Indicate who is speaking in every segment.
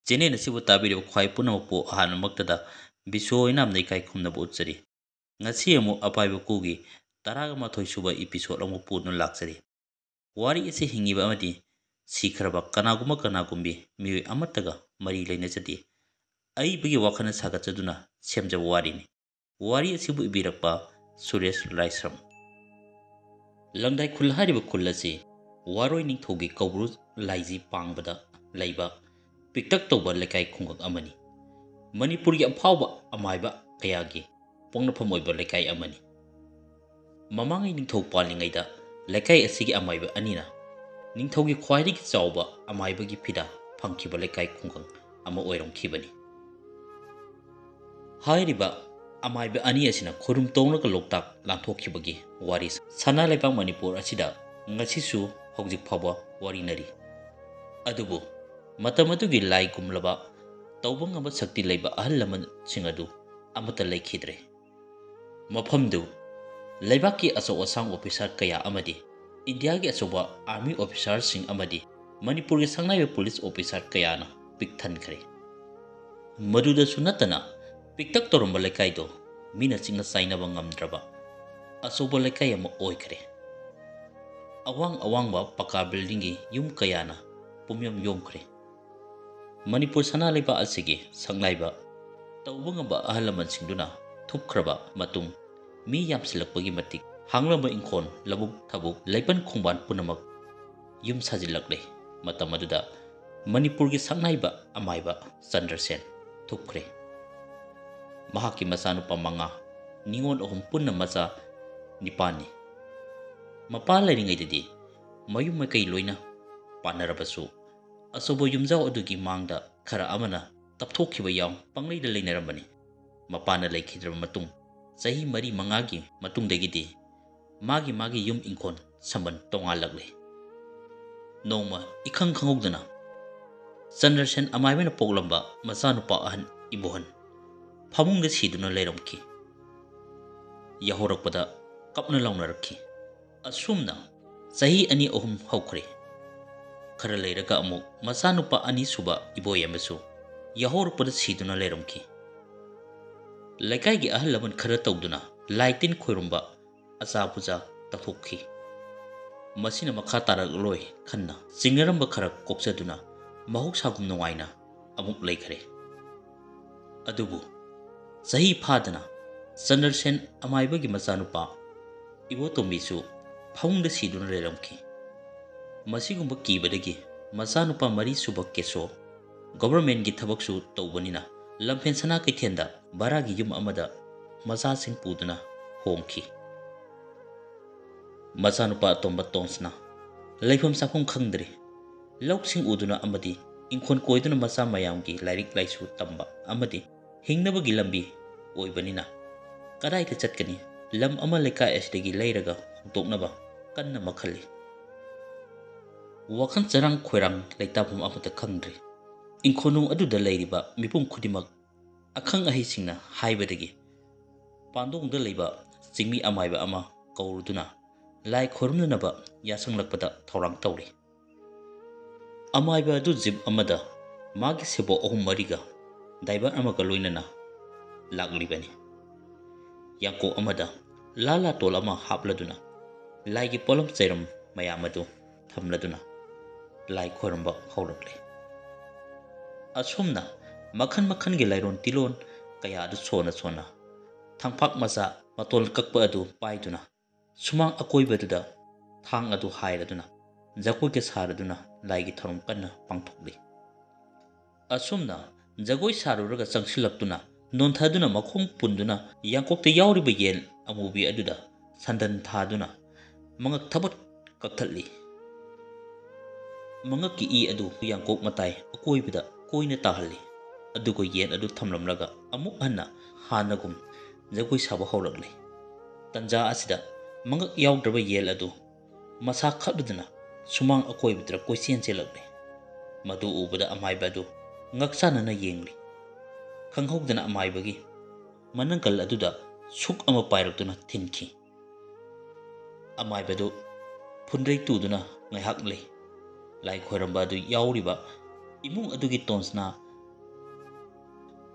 Speaker 1: Channel ꯑꯁꯤꯕꯨ ꯇꯥꯕꯤꯔꯤꯕ ꯈ꯭ꯋꯥꯏ ꯄꯨꯝꯅꯃꯛꯄꯨ ꯑꯍꯥꯟꯕꯃꯛꯇꯗ ꯕꯤꯁꯣ ꯏꯅꯥꯝꯗ ꯏꯀꯥꯏ ꯈꯨꯝꯅꯕ ꯎꯠꯆꯔꯤ꯫ ꯉꯁꯤ ꯑꯃꯨꯛ ꯑꯄꯥꯏꯕ ꯀꯨꯒꯤ 11 ꯁꯨꯕ ꯏꯄꯤꯁꯣꯗ ꯑꯃꯨꯛ ꯄꯨꯗꯨꯅ ꯂꯥꯛꯆꯔꯤ꯫ ꯋꯥꯔꯤ ꯑꯁꯤ ꯍꯤꯡꯉꯤꯕ ꯑꯃꯗꯤ ꯁꯤꯈ꯭ꯔꯕ ꯀꯅꯥꯒꯨꯝꯕ ꯀꯅꯥꯒꯨꯝꯕꯤ ꯃꯤꯑꯣꯏ ꯑꯃꯠꯇꯒ ꯃꯔꯤ ꯂꯩꯅꯖꯗꯦ꯫ ꯑꯏꯕꯒꯤ ꯋꯥꯈꯜꯅ ꯁꯥꯒꯠꯆꯗꯨꯅ ꯁꯦꯝꯖꯕ ꯋꯥꯔꯤꯅꯤ꯫ ꯋꯥꯔꯤ ꯑꯁꯤꯕꯨ ꯏꯕꯤꯔꯛꯄ ꯁꯨꯔꯦꯁ ꯂꯥꯏꯁ꯭ꯔꯝ꯫ ꯂꯪꯗꯥꯏ ꯈꯨꯜ ꯍꯥꯏꯔꯤꯕ ꯈꯨꯜ ꯑꯁꯤ ꯋꯥꯔꯣꯏ ꯅꯤꯡꯊꯧꯒꯤ ꯀꯧꯕ꯭ꯔꯨ ꯂꯥꯏꯖꯤ ꯄꯥꯡꯕꯗ ꯂꯩꯕ ꯄꯤꯛꯇꯛ ꯇꯧꯕ ꯂꯩꯀꯥꯏ ꯈꯨꯡꯒꯪ ꯑꯃꯅꯤ꯫ ꯃꯅꯤꯄꯨꯔꯒꯤ ꯑꯐꯥꯎꯕ ꯑꯃꯥꯏꯕ ꯀꯌꯥꯒꯤ ꯄꯣꯛꯅꯐꯝ ꯑꯣꯏꯕ ꯂꯩꯀꯥꯏ ꯑꯃꯅꯤ꯫ ꯃꯃꯥꯡꯉꯩ ꯅꯤꯡꯊꯧ ꯄꯥꯜꯂꯤꯉꯩꯗ ꯂꯩꯀꯥꯏ ꯑꯁꯤꯒꯤ ꯑꯃꯥꯏꯕ ꯑꯅꯤꯅ ꯅꯤꯡꯊꯧꯒꯤ ꯈ꯭ꯋꯥꯏꯗꯒꯤ ꯆꯥꯎꯕ ꯑꯃꯥꯏꯕꯒꯤ ꯐꯤꯗꯥ ꯐꯪꯈꯤꯕ ꯂꯩꯀꯥꯏ ꯈꯨꯡꯒꯪ ꯑꯃ ꯑꯣꯏꯔꯝꯈꯤꯕꯅꯤ꯫ ꯍꯥꯏꯔꯤꯕ ꯑꯃꯥꯏꯕ ꯑꯅꯤ ꯑꯁꯤꯅ ꯈꯨꯔꯨꯝ ꯇꯧꯅꯒ ꯂꯣꯛꯇꯥꯛ ꯂꯥꯟꯊꯣꯛꯈꯤꯕꯒꯤ ꯋꯥꯔꯤ ꯁꯅꯥ ꯂꯩꯕꯥꯛ ꯃꯅꯤꯄꯨꯔ ꯑꯁꯤꯗ ꯉꯁꯤꯁꯨ ꯍꯧꯖꯤꯛ ꯐꯥꯎꯕ ꯋꯥꯔꯤꯅꯔꯤ꯫ ꯑꯗꯨꯕꯨ ꯃꯇꯝ ꯑꯗꯨꯒꯤ ꯂꯥꯏꯒꯨꯝꯂꯕ ꯇꯧꯕ ꯉꯝꯕ ꯁꯛꯇꯤ ꯂꯩꯕ ꯑꯍꯜ ꯂꯃꯟꯁꯤꯡ ꯑꯗꯨ ꯑꯃꯠꯇ ꯂꯩꯈꯤꯗ꯭ꯔꯦ꯫ ꯃꯐꯝꯗꯨ ꯂꯩꯕꯥꯛꯀꯤ ꯑꯆꯧ ꯑꯁꯥꯡ ꯑꯣꯐꯤꯁꯥꯔ ꯀꯌꯥ ꯑꯃꯗꯤ ꯏꯟꯗꯤꯌꯥꯒꯤ ꯑꯆꯧꯕ ꯑꯥꯔꯃꯤ ꯑꯣꯐꯤꯁꯥꯔꯁꯤꯡ ꯑꯃꯗꯤ ꯃꯅꯤꯄꯨꯔꯒꯤ ꯁꯪꯅꯥꯏꯕ ꯄꯨꯂꯤꯁ ꯑꯣꯐꯤꯁꯥꯔ ꯀꯌꯥꯅ ꯄꯤꯛ ꯊꯟꯈ꯭ꯔꯦ꯫ ꯃꯗꯨꯗꯁꯨ ꯅꯠꯇꯅ ꯄꯤꯛꯇꯛ ꯇꯧꯔꯝꯕ ꯂꯩꯀꯥꯏꯗꯣ ꯃꯤꯅ ꯆꯤꯛꯅ ꯆꯥꯏꯅꯕ ꯉꯝꯗ꯭ꯔꯕ ꯑꯆꯧꯕ ꯂꯩꯀꯥꯏ ꯑꯃ ꯑꯣꯏꯈ꯭ꯔꯦ꯫ ꯑꯋꯥꯡ ꯑꯋꯥꯡꯕ ꯄꯀꯥ ꯕꯤꯜꯗꯤꯡꯒꯤ ꯌꯨꯝ ꯀꯌꯥꯅ ꯄꯨꯝꯌꯣꯝ ꯌꯣꯝꯈ꯭ꯔꯦ꯫ ꯃꯅꯤꯄꯨꯔ ꯁꯅꯥ ꯂꯩꯕꯥꯛ ꯑꯁꯤꯒꯤ ꯁꯛꯅꯥꯏꯕ ꯇꯧꯕ ꯉꯝꯕ ꯑꯍꯜ ꯂꯃꯟꯁꯤꯡꯗꯨꯅ ꯊꯨꯞꯈ꯭ꯔꯕ ꯃꯇꯨꯡ ꯃꯤ ꯌꯥꯝꯁꯤꯜꯂꯛꯄꯒꯤ ꯃꯇꯤꯛ ꯍꯥꯡꯂꯝꯕ ꯏꯪꯈꯣꯜ ꯂꯧꯕꯨꯛ ꯊꯕꯨꯛ ꯂꯩꯄꯟ ꯈꯣꯡꯕꯥꯟ ꯄꯨꯝꯅꯃꯛ ꯌꯨꯝ ꯁꯥꯖꯤꯜꯂꯛꯂꯦ꯫ ꯃꯇꯝ ꯑꯗꯨꯗ ꯃꯅꯤꯄꯨꯔꯒꯤ ꯁꯛꯅꯥꯏꯕ ꯑꯃꯥꯏꯕ ꯆꯟꯗ꯭ꯔꯁꯦꯟ ꯊꯨꯞꯈ꯭ꯔꯦ꯫ ꯃꯍꯥꯛꯀꯤ ꯃꯆꯥꯅꯨꯄꯥ 5, ꯅꯤꯉꯣꯜ 3 ꯄꯨꯟꯅ ꯃꯆꯥ 9ꯅꯤ꯫ ꯃꯄꯥ ꯂꯩꯔꯤꯉꯩꯗꯗꯤ ꯃꯌꯨꯝ ꯃꯀꯩ ꯂꯣꯏꯅ ꯄꯥꯟꯅꯔꯕꯁꯨ ꯑꯆꯧꯕ ꯌꯨꯝꯖꯥꯎ ꯑꯗꯨꯒꯤ ꯃꯥꯡꯗ ꯈꯔ ꯑꯃꯅ ꯇꯞꯊꯣꯛꯈꯤꯕ ꯌꯥꯎ ꯄꯪꯂꯩꯗ ꯂꯩꯅꯔꯝꯕꯅꯤ꯫ ꯃꯄꯥꯅ ꯂꯩꯈꯤꯗ꯭ꯔꯕ ꯃꯇꯨꯡ ꯆꯍꯤ 4-5ꯒꯤ ꯃꯇꯨꯡꯗꯒꯤꯗꯤ ꯃꯥꯒꯤ ꯌꯨꯝ ꯏꯪꯈꯣꯜ ꯁꯝꯕꯟ ꯇꯣꯉꯥꯜꯂꯛꯂꯦ꯫ ꯅꯣꯡꯃ ꯏꯈꯪ ꯈꯪꯍꯧꯗꯅ ꯆꯟꯗ꯭ꯔꯁꯦꯟ ꯑꯃꯥꯏꯕꯅ ꯄꯣꯛꯂꯝꯕ ꯃꯆꯥꯅꯨꯄꯥ ꯑꯍꯟ ꯏꯕꯣꯍꯟ ꯐꯃꯨꯡꯗ ꯁꯤꯗꯨꯅ ꯂꯩꯔꯝꯈꯤ꯫ ꯌꯥꯍꯧꯔꯛꯄꯗ ꯀꯞꯅ ꯂꯥꯎꯅꯔꯛꯈꯤ꯫ ꯑꯁꯨꯝꯅ ꯆꯍꯤ 2-3 ꯍꯧꯈ꯭ꯔꯦ꯫ ꯈꯔ ꯂꯩꯔꯒ ꯑꯃꯨꯛ ꯃꯆꯥꯅꯨꯄꯥ 2ꯁꯨꯕ ꯏꯕꯣꯌꯦꯡꯕꯁꯨ ꯌꯥꯍꯧꯔꯛꯄꯗ ꯁꯤꯗꯨꯅ ꯂꯩꯔꯝꯈꯤ꯫ ꯂꯩꯀꯥꯏꯒꯤ ꯑꯍꯜ ꯂꯃꯟ ꯈꯔ ꯇꯧꯗꯨꯅ ꯂꯥꯏ ꯇꯤꯟ ꯈꯣꯏꯔꯨꯝꯕ ꯑꯆꯥ ꯄꯨꯖꯥ ꯇꯧꯊꯣꯛꯈꯤ꯫ ꯃꯁꯤꯅ ꯃꯈꯥ ꯇꯥꯔꯛꯂꯣꯏ ꯈꯟꯅ ꯆꯤꯡꯅꯔꯝꯕ ꯈꯔ ꯀꯣꯛꯆꯗꯨꯅ ꯃꯍꯧꯁꯥꯒꯨꯝ ꯅꯨꯡꯉꯥꯏꯅ ꯑꯃꯨꯛ ꯂꯩꯈ꯭ꯔꯦ꯫ ꯑꯗꯨꯕꯨ ꯆꯍꯤ ꯐꯥꯗꯅ ꯆꯟꯗ꯭ꯔꯁꯦꯟ ꯑꯃꯥꯏꯕꯒꯤ ꯃꯆꯥꯅꯨꯄꯥ ꯏꯕꯣꯇꯣꯝꯕꯤꯁꯨ ꯐꯃꯨꯡꯗ ꯁꯤꯗꯨꯅ ꯂꯩꯔꯝꯈꯤ꯫ ꯃꯁꯤꯒꯨꯝꯕ ꯀꯤꯕꯗꯒꯤ ꯃꯆꯥꯅꯨꯄꯥ 4ꯁꯨꯕ ꯀꯦꯁꯣ ꯒꯣꯚꯔꯟꯃꯦꯟꯠꯒꯤ ꯊꯕꯛꯁꯨ ꯇꯧꯕꯅꯤꯅ ꯂꯝꯐꯦꯟ ꯁꯅꯥ ꯀꯩꯊꯦꯜꯗ ꯚꯔꯥꯒꯤ ꯌꯨꯝ ꯑꯃꯗ ꯃꯆꯥꯁꯤꯡ ꯄꯨꯗꯨꯅ ꯍꯣꯡꯈꯤ꯫ ꯃꯆꯥꯅꯨꯄꯥ ꯑꯇꯣꯝꯕ ꯇꯣꯟꯁꯅ ꯂꯩꯐꯝ ꯆꯥꯐꯝ ꯈꯪꯗ꯭ꯔꯦ꯫ ꯂꯧꯁꯤꯡ ꯎꯗꯨꯅ ꯑꯃꯗꯤ ꯏꯪꯈꯣꯜ ꯀꯣꯏꯗꯨꯅ ꯃꯆꯥ ꯃꯌꯥꯝꯒꯤ ꯂꯥꯏꯔꯤꯛ ꯂꯥꯏꯁꯨ ꯇꯝꯕ ꯑꯃꯗꯤ ꯍꯤꯡꯅꯕꯒꯤ ꯂꯝꯕꯤ ꯑꯣꯏꯕꯅꯤꯅ ꯀꯗꯥꯏꯗ ꯆꯠꯀꯅꯤ? ꯂꯝ ꯑꯃ ꯂꯩꯀꯥꯏ ꯑꯁꯤꯗꯒꯤ ꯂꯩꯔꯒ ꯍꯣꯡꯗꯣꯛꯅꯕ ꯀꯟꯅ ꯃꯈꯜꯂꯤ꯫ ꯋꯥꯈꯜ ꯆꯔꯥꯡ ꯈꯣꯏꯔꯥꯡ ꯂꯩꯇꯥꯐꯝ ꯑꯃꯠꯇ ꯈꯪꯗ꯭ꯔꯦ꯫ ꯏꯪꯈꯣꯜꯅꯨꯡ ꯑꯗꯨꯗ ꯂꯩꯔꯤꯕ ꯃꯤꯄꯨꯝ ꯈꯨꯗꯤꯡꯃꯛ ꯑꯈꯪ ꯑꯍꯩꯁꯤꯡꯅ ꯍꯥꯏꯕꯗꯒꯤ ꯄꯥꯟꯗꯣꯡꯗ ꯂꯩꯕ ꯆꯤꯡꯃꯤ ꯑꯃꯥꯏꯕ ꯑꯃ ꯀꯧꯔꯨꯗꯨꯅ ꯂꯥꯏ ꯈꯣꯏꯔꯝꯅꯅꯕ ꯌꯥꯆꯪꯂꯛꯄꯗ ꯊꯧꯔꯥꯡ ꯇꯧꯔꯤ꯫ ꯑꯃꯥꯏꯕ ꯑꯗꯨ ꯖꯤꯞ ꯑꯃꯗ ꯃꯥꯒꯤ ꯁꯦꯕꯣꯛ 3-4ꯒ ꯗ꯭ꯔꯥꯏꯚꯔ ꯑꯃꯒ ꯂꯣꯏꯅꯅ ꯂꯥꯛꯂꯤꯕꯅꯤ꯫ ꯌꯥꯡꯀꯣꯛ ꯑꯃꯗ ꯂꯥꯇꯣꯜ ꯑꯃ ꯍꯥꯞꯂꯗꯨꯅ ꯂꯥꯏꯒꯤ ꯄꯣꯠꯂꯝ ꯆꯩꯔꯝ ꯃꯌꯥꯝ ꯑꯗꯨ ꯊꯝꯂꯗꯨꯅ ꯂꯥꯏ ꯈꯣꯏꯔꯝꯕ ꯍꯧꯔꯛꯂꯦ꯫ ꯑꯁꯨꯝꯅ ꯃꯈꯟ ꯃꯈꯟꯒꯤ ꯂꯥꯏꯔꯣꯟ ꯇꯤꯂꯣꯟ ꯀꯌꯥ ꯑꯗꯨ ꯁꯣꯟꯅ ꯊꯪꯐꯥꯛ ꯃꯆꯥ ꯃꯇꯣꯜ ꯀꯛꯄ ꯑꯗꯨ ꯄꯥꯏꯗꯨꯅ ꯁꯨꯃꯥꯡ ꯑꯀꯣꯏꯕꯗꯨꯗ ꯊꯥꯡ ꯑꯗꯨ ꯍꯥꯏꯔꯗꯨꯅ ꯖꯒꯣꯏꯒ ꯁꯥꯔꯗꯨꯅ ꯂꯥꯏꯒꯤ ꯊꯧꯔꯝ ꯀꯟꯅ ꯄꯥꯡꯊꯣꯛꯂꯤ꯫ ꯑꯁꯨꯝꯅ ꯖꯒꯣꯏ ꯁꯥꯔꯨꯔꯒ ꯆꯪꯁꯤꯜꯂꯛꯇꯨꯅ ꯅꯣꯟꯊꯗꯨꯅ ꯃꯈꯣꯡ ꯄꯨꯟꯗꯨꯅ ꯌꯥꯡꯀꯣꯛꯇ ꯌꯥꯎꯔꯤꯕ ꯌꯦꯟ ꯑꯃꯨꯕꯤ ꯑꯗꯨꯗ ꯁꯟꯗꯟ ꯊꯥꯗꯨꯅ ꯃꯉꯛ ꯊꯕꯠ ꯀꯛꯊꯠꯂꯤ꯫ ꯃꯉꯛꯀꯤ ꯏ ꯑꯗꯨ ꯌꯥꯡꯀꯣꯛ ꯃꯇꯥꯏ ꯑꯀꯣꯏꯕꯗ ꯀꯣꯏꯅ ꯇꯥꯍꯜꯂꯤ꯫ ꯑꯗꯨꯒ ꯌꯦꯟ ꯑꯗꯨ ꯊꯝꯂꯝꯂꯒ ꯑꯃꯨꯛ ꯍꯟꯅ ꯍꯥꯟꯅꯒꯨꯝ ꯖꯒꯣꯏ ꯁꯥꯕ ꯍꯧꯔꯛꯂꯤ꯫ ꯇꯟꯖꯥ ꯑꯁꯤꯗ ꯃꯉꯛ ꯌꯥꯎꯗ꯭ꯔꯕ ꯌꯦꯟ ꯑꯗꯨ ꯃꯁꯥ ꯈꯞꯂꯗꯨꯅ ꯁꯨꯃꯥꯡ ꯑꯀꯣꯏꯕꯗꯨꯗ ꯀꯣꯏꯆꯦꯟ ꯆꯦꯜꯂꯛꯂꯤ꯫ ꯃꯗꯨ ꯎꯕꯗ ꯑꯃꯥꯏꯕ ꯑꯗꯨ ꯉꯛꯆꯥꯟꯅꯅ ꯌꯦꯡꯂꯤ꯫ ꯈꯪꯍꯧꯗꯅ ꯑꯃꯥꯏꯕꯒꯤ ꯃꯅꯪꯒꯜ ꯑꯗꯨꯗ ꯁꯨꯛ ꯑꯃ ꯄꯥꯏꯔꯛꯇꯨꯅ ꯊꯤꯟꯈꯤ꯫ ꯑꯃꯥꯏꯕꯗꯨ ꯐꯨꯟꯗ꯭ꯔꯩ ꯇꯨꯗꯨꯅ ꯉꯥꯏꯍꯥꯛ ꯂꯩ꯫ ꯂꯥꯏ ꯈꯣꯏꯔꯝꯕ ꯑꯗꯨ ꯌꯥꯎꯔꯤꯕ ꯏꯃꯨꯡ ꯑꯗꯨꯒꯤ ꯇꯣꯟꯁꯅ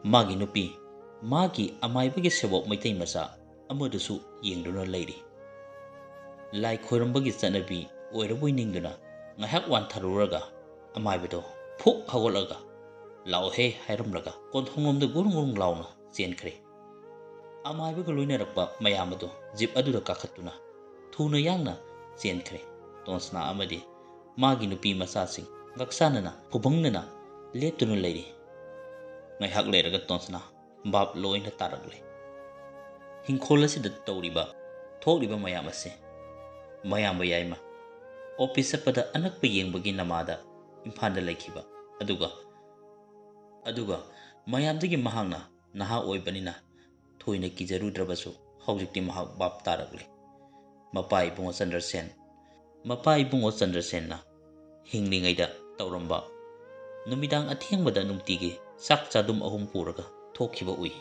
Speaker 1: ꯃꯥꯒꯤ ꯅꯨꯄꯤ ꯃꯥꯒꯤ ꯑꯃꯥꯏꯕꯒꯤ ꯁꯦꯕꯣꯛ ꯃꯩꯇꯩ ꯃꯆꯥ ꯑꯃꯗꯨꯁꯨ ꯌꯦꯡꯗꯨꯅ ꯂꯩꯔꯤ꯫ ꯂꯥꯏ ꯈꯣꯏꯔꯝꯕꯒꯤ ꯆꯠꯅꯕꯤ ꯑꯣꯏꯔꯕꯣꯏ ꯅꯤꯡꯗꯨꯅ ꯉꯥꯏꯍꯥꯛ ꯋꯥꯟꯊꯔꯨꯔꯒ ꯑꯃꯥꯏꯕꯗꯣ ꯐꯨꯛ ꯍꯧꯒꯠꯂꯒ ꯂꯥꯛꯑꯣꯍꯦ ꯍꯥꯏꯔꯝꯂꯒ ꯀꯣꯟꯊꯣꯡꯂꯣꯝꯗ ꯒꯨꯔꯨꯡ ꯒꯨꯔꯨꯡ ꯂꯥꯎꯅ ꯆꯦꯟꯈ꯭ꯔꯦ꯫ ꯑꯃꯥꯏꯕꯒ ꯂꯣꯏꯅꯔꯛꯄ ꯃꯌꯥꯝ ꯑꯗꯨ ꯖꯤꯞ ꯑꯗꯨꯗ ꯀꯥꯈꯠꯇꯨꯅ ꯊꯨꯅ ꯌꯥꯡꯅ ꯆꯦꯟꯈ꯭ꯔꯦ꯫ ꯇꯣꯟꯁꯅꯥ ꯑꯃꯗꯤ ꯃꯥꯒꯤ ꯅꯨꯄꯤ ꯃꯆꯥꯁꯤꯡ ꯉꯛꯆꯥꯟꯅꯅ ꯐꯨꯕꯪꯅꯅ ꯂꯦꯞꯇꯨꯅ ꯂꯩꯔꯤ꯫ ꯉꯥꯏꯍꯥꯛ ꯂꯩꯔꯒ ꯇꯣꯟꯁꯅꯥ ꯚꯥꯞ ꯂꯣꯏꯅ ꯇꯥꯔꯛꯂꯦ꯫ ꯍꯤꯡꯈꯣꯜ ꯑꯁꯤꯗ ꯇꯧꯔꯤꯕ ꯊꯣꯛꯂꯤꯕ ꯃꯌꯥꯝ ꯑꯁꯤ ꯃꯌꯥꯝꯕ ꯌꯥꯏꯃ ꯑꯣꯐꯤꯁ ꯆꯠꯄꯗ ꯑꯅꯛꯄ ꯌꯦꯡꯕꯒꯤ ꯅꯃꯥꯗ ꯏꯝꯐꯥꯜꯗ ꯂꯩꯈꯤꯕ ꯑꯗꯨꯒ ꯃꯌꯥꯝꯗꯒꯤ ꯃꯍꯥꯛꯅ ꯅꯍꯥ ꯑꯣꯏꯕꯅꯤꯅ ꯊꯣꯏꯅ ꯀꯤꯖꯔꯨꯗ꯭ꯔꯕꯁꯨ ꯍꯧꯖꯤꯛꯇꯤ ꯃꯍꯥꯛ ꯚꯥꯞ ꯇꯥꯔꯛꯂꯦ꯫ ꯃꯄꯥ ꯏꯕꯨꯡꯉꯣ ꯆꯟꯗ꯭ꯔꯁꯦꯟꯅ ꯍꯤꯡꯂꯤꯉꯩꯗ ꯇꯧꯔꯝꯕ ꯅꯨꯃꯤꯗꯥꯡ ꯑꯊꯦꯡꯕꯗ ꯅꯨꯡꯇꯤꯒꯤ ꯆꯥꯛ ꯆꯥꯗꯨꯝ 3 ꯄꯨꯔꯒ ꯊꯣꯛꯈꯤꯕ ꯎꯏ꯫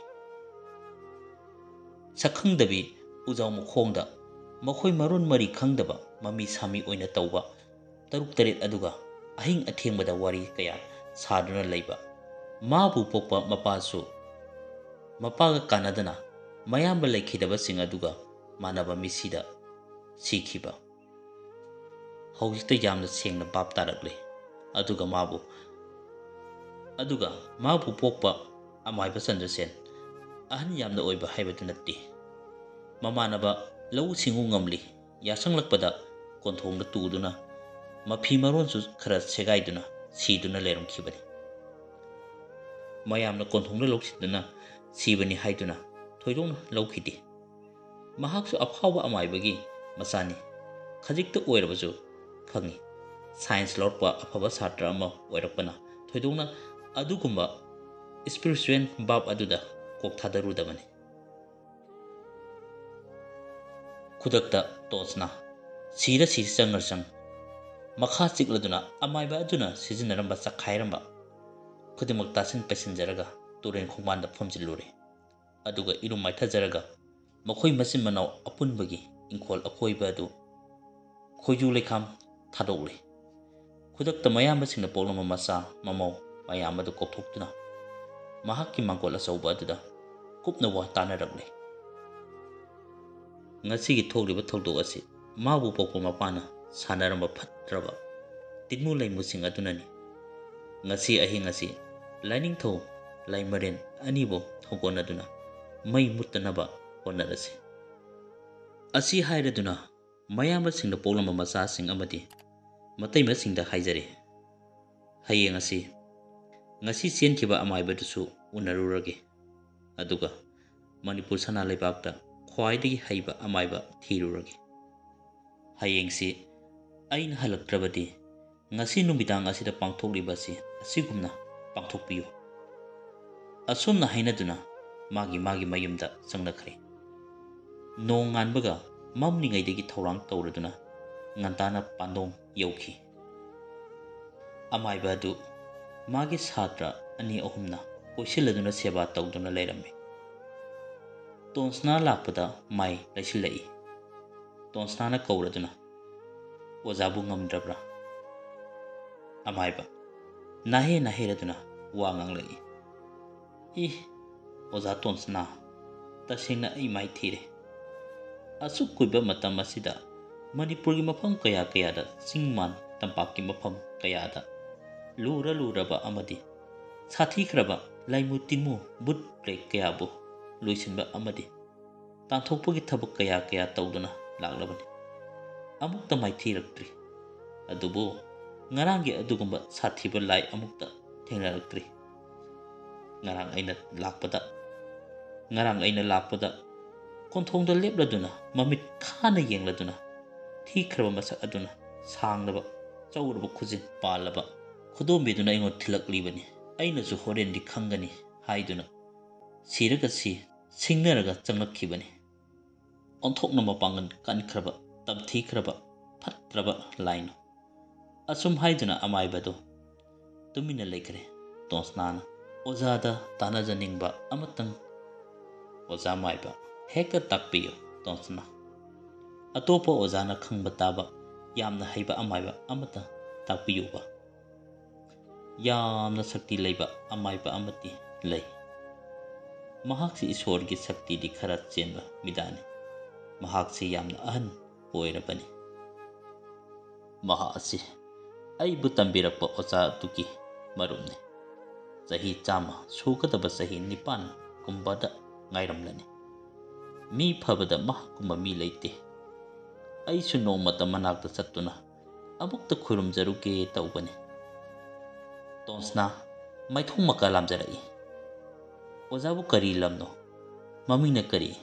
Speaker 1: ꯁꯛꯈꯪꯗꯕꯤ ꯎꯖꯥꯎ ꯃꯈꯣꯡꯗ ꯃꯈꯣꯏ ꯃꯔꯣꯟ ꯃꯔꯤ ꯈꯪꯗꯕ ꯃꯃꯤ ꯁꯥꯃꯤ ꯑꯣꯏꯅ ꯇꯧꯕ 6-7 ꯑꯗꯨꯒ ꯑꯍꯤꯡ ꯑꯊꯦꯡꯕꯗ ꯋꯥꯔꯤ ꯀꯌꯥ ꯁꯥꯗꯨꯅ ꯂꯩꯕ ꯃꯥꯕꯨ ꯄꯣꯛꯄ ꯃꯄꯥꯁꯨ ꯃꯄꯥꯒ ꯀꯥꯟꯅꯗꯅ ꯃꯌꯥꯝꯕ ꯂꯩꯈꯤꯗꯕꯁꯤꯡ ꯑꯗꯨꯒ ꯃꯥꯟꯅꯕ ꯃꯤꯁꯤꯗ ꯁꯤꯈꯤꯕ ꯍꯧꯖꯤꯛꯇ ꯌꯥꯝꯅ ꯁꯦꯡꯅ ꯚꯥꯞ ꯇꯥꯔꯛꯂꯦ꯫ ꯑꯗꯨꯒ ꯃꯥꯕꯨ ꯄꯣꯛꯄ ꯑꯃꯥꯏꯕ ꯆꯟꯗ꯭ꯔꯁꯦꯟ ꯑꯍꯟ ꯌꯥꯝꯅ ꯑꯣꯏꯕ ꯍꯥꯏꯕꯗꯨ ꯅꯠꯇꯦ꯫ ꯃꯃꯥꯟꯅꯕ ꯂꯧꯎ ꯁꯤꯡꯎ ꯉꯝꯂꯤ ꯌꯥꯁꯪꯂꯛꯄꯗ ꯀꯣꯟꯊꯣꯡꯗ ꯇꯨꯗꯨꯅ ꯃꯐꯤ ꯃꯔꯣꯟꯁꯨ ꯈꯔ ꯁꯦꯒꯥꯏꯗꯨꯅ ꯁꯤꯗꯨꯅ ꯂꯩꯔꯝꯈꯤꯕꯅꯤ꯫ ꯃꯌꯥꯝꯅ ꯀꯣꯟꯊꯣꯡꯗ ꯂꯧꯁꯤꯟꯗꯨꯅ ꯁꯤꯕꯅꯤ ꯍꯥꯏꯗꯨꯅ ꯊꯣꯏꯗꯣꯛꯅ ꯂꯧꯈꯤꯗꯦ꯫ ꯃꯍꯥꯛꯁꯨ ꯑꯐꯥꯎꯕ ꯑꯃꯥꯏꯕꯒꯤ ꯃꯆꯥꯅꯤ ꯈꯖꯤꯛꯇ ꯑꯣꯏꯔꯕꯁꯨ ꯈꯪꯏ꯫ ꯁꯥꯏꯟꯁ ꯂꯧꯔꯛꯄ ꯑꯐꯕ ꯁꯥꯇ꯭ꯔ ꯑꯃ ꯑꯣꯏꯔꯛꯄꯅ ꯊꯣꯏꯗꯣꯛꯅ ꯑꯗꯨꯒꯨꯝꯕ ꯁ꯭ꯄꯤꯔꯤꯆꯨꯋꯦꯜ ꯚꯥꯕ ꯑꯗꯨꯗ ꯀꯣꯛ ꯊꯥꯗꯔꯨꯗꯕꯅꯤ꯫ ꯈꯨꯗꯛꯇ ꯇꯣꯟꯁꯅꯥ ꯁꯤꯔ ꯆꯪ ꯃꯈꯥ ꯆꯤꯛꯂꯗꯨꯅ ꯑꯃꯥꯏꯕ ꯑꯗꯨꯅ ꯁꯤꯖꯤꯟꯅꯔꯝꯕ ꯆꯛꯈꯥꯏꯔꯝꯕ ꯈꯨꯗꯤꯡꯃꯛ ꯇꯥꯁꯤꯟ ꯄꯩꯁꯤꯟꯖꯔꯒ ꯇꯨꯔꯦꯟ ꯈꯣꯡꯕꯥꯟꯗ ꯐꯝꯖꯤꯜꯂꯨꯔꯦ꯫ ꯑꯗꯨꯒ ꯏꯔꯨ ꯃꯥꯏꯊꯖꯔꯒ ꯃꯈꯣꯏ ꯃꯆꯤꯟ ꯃꯅꯥꯎ ꯑꯄꯨꯟꯕꯒꯤ ꯏꯪꯈꯣꯜ ꯑꯀꯣꯏꯕ ꯑꯗꯨ ꯈꯣꯏꯖꯨ ꯂꯩꯈꯥꯝ ꯊꯥꯗꯣꯛꯂꯦ꯫ ꯈꯨꯗꯛꯇ ꯃꯌꯥꯝꯕꯁꯤꯡꯅ ꯄꯣꯛꯂꯝꯕ ꯃꯆꯥ ꯃꯃꯧ ꯃꯌꯥꯝ ꯑꯗꯨ ꯀꯧꯊꯣꯛꯇꯨꯅ ꯃꯍꯥꯛꯀꯤ ꯃꯥꯡꯒꯣꯜ ꯑꯆꯧꯕ ꯑꯗꯨꯗ ꯀꯨꯞꯅ ꯋꯥ ꯇꯥꯟꯅꯔꯛꯂꯦ꯫ ꯉꯁꯤꯒꯤ ꯊꯣꯛꯂꯤꯕ ꯊꯧꯗꯣꯛ ꯑꯁꯤ ꯃꯥꯕꯨ ꯄꯣꯛꯄ ꯃꯄꯥꯅ ꯁꯥꯟꯅꯔꯝꯕ ꯐꯠꯇ꯭ꯔꯕ ꯇꯤꯟꯃꯨ ꯂꯩꯃꯨꯁꯤꯡ ꯑꯗꯨꯅꯅꯤ꯫ ꯉꯁꯤ ꯑꯍꯤꯡ ꯑꯁꯤ ꯂꯥꯏꯅꯤꯡꯊꯧ ꯂꯩꯃꯔꯦꯟ ꯑꯅꯤꯕꯨ ꯊꯧꯒꯣꯟꯅꯗꯨꯅ ꯃꯩ ꯃꯨꯠꯇꯅꯕ ꯍꯣꯠꯅꯔꯁꯤ꯫ ꯑꯁꯤ ꯍꯥꯏꯔꯗꯨꯅ ꯃꯌꯥꯝꯕꯁꯤꯡꯅ ꯄꯣꯛꯂꯝꯕ ꯃꯆꯥꯁꯤꯡ ꯑꯃꯗꯤ ꯃꯇꯩꯃꯁꯤꯡꯗ ꯍꯥꯏꯖꯔꯦ, ꯍꯌꯦꯡ ꯉꯁꯤ ꯆꯦꯟꯈꯤꯕ ꯑꯃꯥꯏꯕꯗꯨꯁꯨ ꯎꯅꯔꯨꯔꯒꯦ, ꯑꯗꯨꯒ ꯃꯅꯤꯄꯨꯔ ꯁꯅꯥ ꯂꯩꯕꯥꯛꯇ ꯈ꯭ꯋꯥꯏꯗꯒꯤ ꯍꯩꯕ ꯑꯃꯥꯏꯕ ꯊꯤꯔꯨꯔꯒꯦ꯫ ꯍꯌꯦꯡꯁꯤ ꯑꯩꯅ ꯍꯜꯂꯛꯇ꯭ꯔꯕꯗꯤ ꯉꯁꯤ ꯅꯨꯃꯤꯗꯥꯡ ꯑꯁꯤꯗ ꯄꯥꯡꯊꯣꯛꯂꯤꯕ ꯑꯁꯤꯒꯨꯝꯅ ꯄꯥꯡꯊꯣꯛꯄꯤꯌꯨ꯫ ꯑꯁꯨꯝꯅ ꯍꯥꯏꯅꯗꯨꯅ ꯃꯥꯒꯤ ꯃꯌꯨꯝꯗ ꯆꯪꯅꯈ꯭ꯔꯦ꯫ ꯅꯣꯡ ꯉꯥꯟꯕꯒ ꯃꯝꯂꯤꯉꯩꯗꯒꯤ ꯊꯧꯔꯥꯡ ꯇꯧꯔꯗꯨꯅ ꯉꯟꯇꯥꯅ ꯄꯥꯟꯗꯣꯡ ꯌꯧꯈꯤ꯫ ꯑꯃꯥꯏꯕ ꯑꯗꯨ ꯃꯥꯒꯤ ꯁꯥꯇ꯭ꯔ 2-3ꯅ ꯀꯣꯏꯁꯤꯜꯂꯗꯨꯅ ꯁꯦꯕꯥ ꯇꯧꯗꯨꯅ ꯂꯩꯔꯝꯃꯤ꯫ ꯇꯣꯟꯁꯅꯥ ꯂꯥꯛꯄꯗ ꯃꯥꯏ ꯂꯩꯁꯤꯜꯂꯛꯏ꯫ ꯇꯣꯟꯁꯅꯥꯅ ꯀꯧꯔꯗꯨꯅ, ꯑꯣꯖꯥꯕꯨ ꯉꯝꯗ꯭ꯔꯕ꯭ꯔꯥ? ꯑꯃꯥꯏꯕ ꯅꯥꯍꯦꯔꯗꯨꯅ ꯋꯥ ꯉꯥꯡꯂꯛꯏ꯫ ꯑꯣꯖꯥ ꯇꯣꯟꯁꯅꯥ, ꯇꯁꯦꯡꯅ ꯑꯩ ꯃꯥꯏ ꯊꯤꯔꯦ꯫ ꯑꯁꯨꯛ ꯀꯨꯏꯕ ꯃꯇꯝ ꯑꯁꯤꯗ ꯃꯅꯤꯄꯨꯔꯒꯤ ꯃꯐꯝ ꯀꯌꯥꯗ ꯆꯤꯡ ꯃꯥꯟ ꯇꯝꯄꯥꯛꯀꯤ ꯃꯐꯝ ꯀꯌꯥꯗ ꯂꯨꯔꯕ ꯑꯃꯗꯤ ꯁꯥꯊꯤꯈ꯭ꯔꯕ ꯂꯥꯏꯃꯨ ꯇꯤꯟꯃꯨ ꯕꯨꯠ ꯄ꯭ꯔꯦꯠ ꯀꯌꯥꯕꯨ ꯂꯣꯏꯁꯤꯟꯕ ꯑꯃꯗꯤ ꯇꯥꯟꯊꯣꯛꯄꯒꯤ ꯊꯕꯛ ꯀꯌꯥ ꯇꯧꯗꯨꯅ ꯂꯥꯛꯂꯕꯅꯤ꯫ ꯑꯃꯨꯛꯇ ꯃꯥꯏꯊꯤꯔꯛꯇ꯭ꯔꯤ꯫ ꯑꯗꯨꯕꯨ ꯉꯔꯥꯡꯒꯤ ꯑꯗꯨꯒꯨꯝꯕ ꯁꯥꯊꯤꯕ ꯂꯥꯏ ꯑꯃꯨꯛꯇ ꯊꯦꯡꯅꯔꯛꯇ꯭ꯔꯤ꯫ ꯉꯔꯥꯡ ꯑꯩꯅ ꯂꯥꯛꯄꯗ ꯀꯣꯟꯊꯣꯡꯗ ꯂꯦꯞꯂꯗꯨꯅ ꯃꯃꯤꯠ ꯈꯥꯅ ꯌꯦꯡꯂꯗꯨꯅ ꯊꯤꯈ꯭ꯔꯕ ꯃꯁꯛ ꯑꯗꯨꯅ ꯁꯥꯡꯂꯕ ꯆꯧꯔꯕ ꯈꯨꯖꯤꯟ ꯄꯥꯜꯂꯕ ꯈꯨꯗꯣꯝꯕꯤꯗꯨꯅ ꯑꯩꯉꯣꯟꯗ ꯊꯤꯜꯂꯛꯂꯤꯕꯅꯤ꯫ ꯑꯩꯅꯁꯨ ꯍꯣꯔꯦꯟꯗꯤ ꯈꯪꯒꯅꯤ ꯍꯥꯏꯗꯨꯅ ꯁꯤꯔꯒ ꯁꯤꯡꯅꯔꯒ ꯆꯪꯂꯛꯈꯤꯕꯅꯤ꯫ ꯑꯣꯟꯊꯣꯛꯅ ꯃꯄꯥꯡꯒꯜ ꯀꯟꯈ꯭ꯔꯕ ꯇꯝꯊꯤꯈ꯭ꯔꯕ ꯐꯠꯇ꯭ꯔꯕ ꯂꯥꯏꯅꯣ꯫ ꯑꯁꯨꯝ ꯍꯥꯏꯗꯨꯅ ꯑꯃꯥꯏꯕꯗꯨ ꯇꯨꯃꯤꯟꯅ ꯂꯩꯈ꯭ꯔꯦ꯫ ꯇꯣꯟꯁꯅꯥꯅ ꯑꯣꯖꯥꯗ ꯇꯥꯟꯅꯖꯅꯤꯡꯕ ꯑꯃꯇꯪ, ꯑꯣꯖꯥ ꯃꯥꯏꯕ, ꯍꯦꯛꯇ ꯇꯥꯛꯄꯤꯌꯨ ꯇꯣꯟꯁꯅꯥ꯫ ꯑꯇꯣꯞꯄ ꯑꯣꯖꯥꯅ ꯈꯪꯕ ꯇꯥꯕ ꯌꯥꯝꯅ ꯍꯩꯕ ꯑꯃꯥꯏꯕ ꯑꯃꯇ ꯇꯥꯛꯄꯤꯌꯨꯕ꯫ ꯌꯥꯝꯅ ꯁꯛꯇꯤ ꯂꯩꯕ ꯑꯃꯥꯏꯕ ꯑꯃꯗꯤ ꯂꯩ꯫ ꯃꯍꯥꯛꯁꯤ ꯏꯁꯣꯔꯒꯤ ꯁꯛꯇꯤꯗꯤ ꯈꯔ ꯆꯦꯟꯕ ꯃꯤꯗꯥꯅꯤ꯫ ꯃꯍꯥꯛꯁꯤ ꯌꯥꯝꯅ ꯑꯍꯟ ꯑꯣꯏꯔꯕꯅꯤ꯫ ꯃꯍꯥꯛ ꯑꯁꯤ ꯑꯩꯕꯨ ꯇꯝꯕꯤꯔꯛꯄ ꯑꯣꯖꯥ ꯑꯗꯨꯒꯤ ꯃꯔꯨꯞꯅꯤ꯫ ꯆꯍꯤ 100 ꯁꯨꯒꯗꯕ ꯆꯍꯤ 9 ꯒꯨꯝꯕꯗ ꯉꯥꯏꯔꯝꯂꯅꯤ꯫ ꯃꯤ ꯐꯕꯗ ꯃꯍꯥꯛꯀꯨꯝꯕ ꯃꯤ ꯂꯩꯇꯦ꯫ ꯑꯩꯁꯨ ꯅꯣꯡꯃꯇ ꯃꯅꯥꯛꯇ ꯆꯠꯇꯨꯅ ꯑꯃꯨꯛꯇ ꯈꯨꯔꯨꯝꯖꯔꯨꯒꯦ ꯇꯧꯕꯅꯤ꯫ ꯇꯣꯟꯁꯅꯥ ꯃꯥꯏꯊꯣꯡ ꯃꯀꯥ ꯂꯥꯝꯖꯔꯛꯏ꯫ ꯑꯣꯖꯥꯕꯨ ꯀꯔꯤ ꯂꯝꯅꯣ? ꯃꯃꯤꯡꯅ ꯀꯔꯤ?